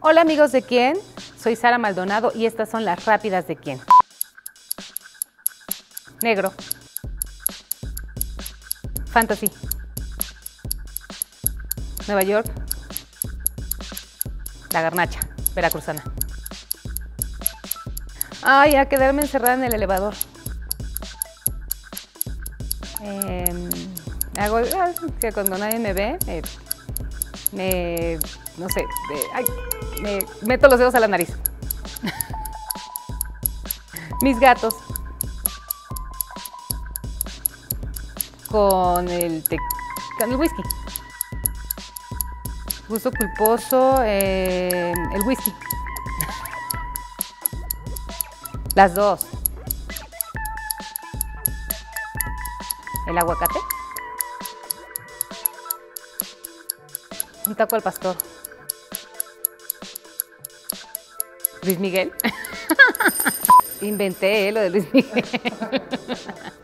Hola amigos de Quién, soy Sara Maldonado y estas son las rápidas de Quién. Negro. Fantasy. Nueva York. La garnacha, veracruzana. Ay, a quedarme encerrada en el elevador. Hago que cuando nadie me ve, no sé, me meto los dedos a la nariz. Mis gatos. Con el whisky. Gusto culposo, el whisky. Las dos. El aguacate. Un taco al pastor. Luis Miguel. Inventé lo de Luis Miguel.